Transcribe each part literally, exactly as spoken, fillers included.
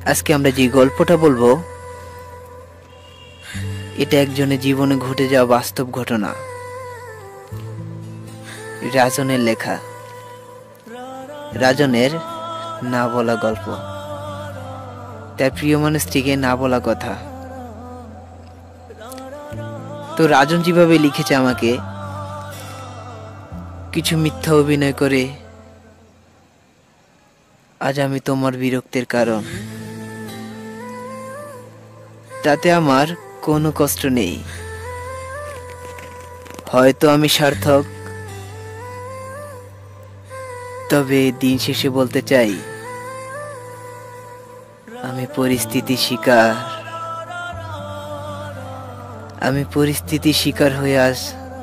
আজকে আমরা যে গল্পটা বলবো এটা একজনের জীবনে ঘটে যাওয়া বাস্তব ঘটনা। রাজনের লেখা, রাজনের না বলা গল্প, তার প্রিয় মানুষটিকে না বলা কথা। তো রাজন যেভাবে লিখেছে আমাকে, কিছু মিথ্যা অভিনয় করে আজ আমি তোমার বিরক্তির কারণ, তাতে আমার কোনো কষ্ট নেই। হয়তো আমি সার্থক, তবে দিন শেষে বলতে চাই আমি পরিস্থিতি শিকার আমি পরিস্থিতি শিকার হয়ে আজ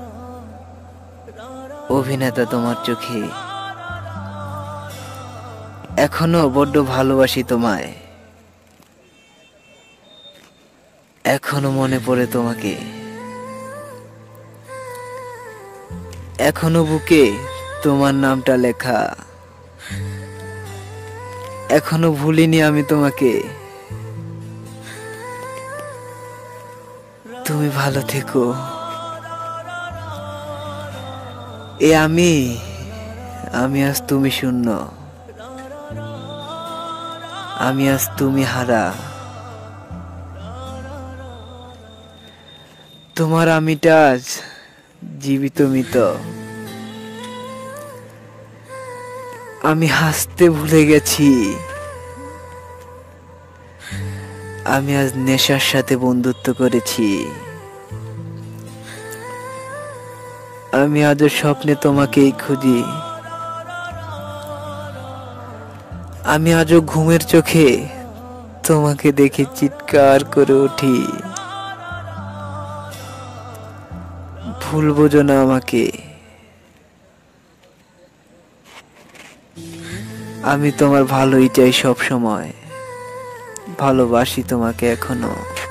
অভিনেতা তোমার চোখে। এখনো বড্ড ভালোবাসি তোমায়, এখনো মনে পড়ে তোমাকে, এখনো বুকে তোমার নামটা লেখা, এখনো ভুলিনি আমি তোমাকে। তুমি ভালো থেকো। এ আমি আমি আজ তুমি শূন্য, আমি আজ তুমি হারা। তোমার আমিটা আজ জীবিত মৃত। আমি হাসতে ভুলে গেছি, আমি আজ নেশার সাথে বন্ধুত্ব করেছি। আমি আজও স্বপ্নে তোমাকেই খুঁজি, আমি আজও ঘুমের চোখে তোমাকে দেখে চিৎকার করে উঠি। ভুল বোঝো না আমাকে, আমি তোমার ভালোই চাই সব সময়, ভালোবাসি তোমাকে এখনো।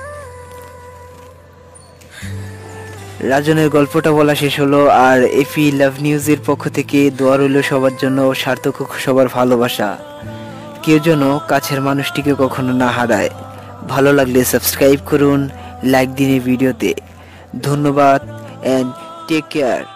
রাজনের গল্পটা বলা শেষ হলো। আর এফি লাভ নিউজের পক্ষ থেকে দোয়া রইল সবার জন্য, সার্থক সবার ভালোবাসা। কেউ যেন কাছের মানুষটিকে কখনো না হারায়। ভালো লাগলে সাবস্ক্রাইব করুন, লাইক দিন এই ভিডিওতে। ধন্যবাদ এন্ড টেক কেয়ার।